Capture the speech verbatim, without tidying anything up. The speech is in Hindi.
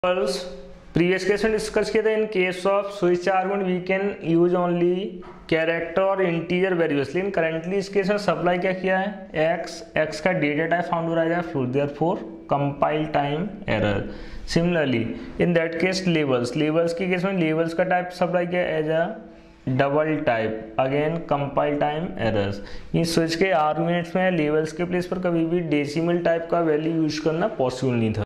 प्रीवियस केस में डिस्कस किया था। In case of switch argument we can use only character और इंटीजर वेरिएबल्स, लेकिन करंटली इस केस में सप्लाई क्या किया है, एक्स एक्स का डेटा टाइप फाउंड हो रहा है float, therefore compile time error. Similarly in that case labels, labels के केस में लेबल्स का टाइप सप्लाई किया as a double type, again compile time errors. इन स्विच के आर्गुमेंट्स में लेबल्स के प्लेस पर कभी भी डेसिमल टाइप का वैल्यू यूज करना पॉसिबल नहीं था।